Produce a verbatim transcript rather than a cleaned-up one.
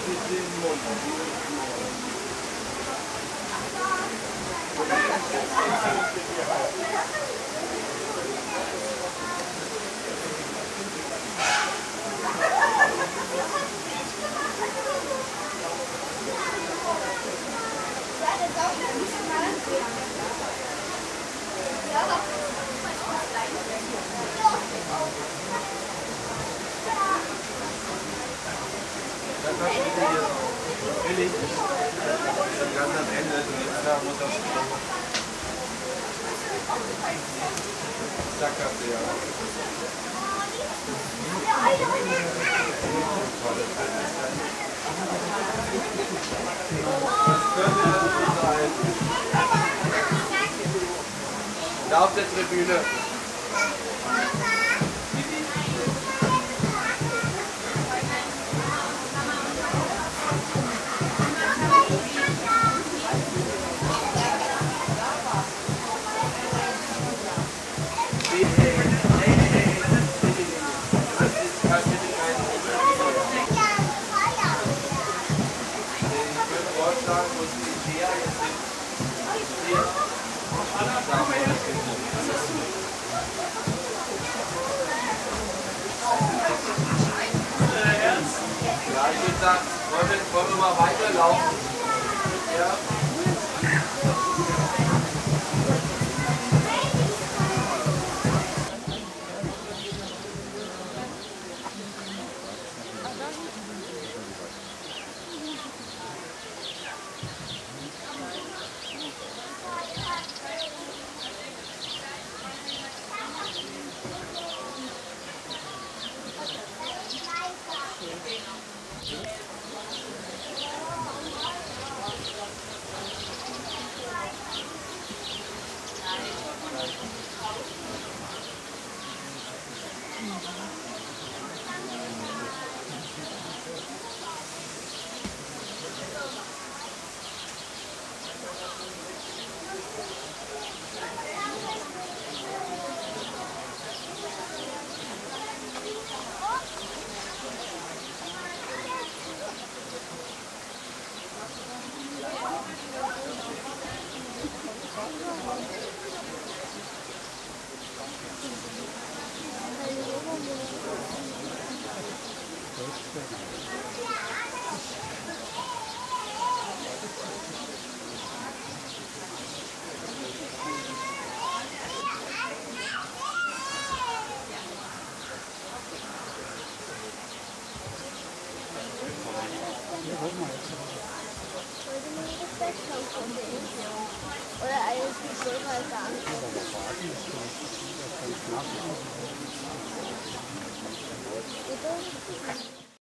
Billig. Ganz am Ende, da muss das Sackgasse, ja. Das könnte das sein. Da auf der Tribüne. Ja, ich würde sagen, wollen wir, wollen wir mal weiterlaufen? Ja. Oder eigentlich so halt gar nicht.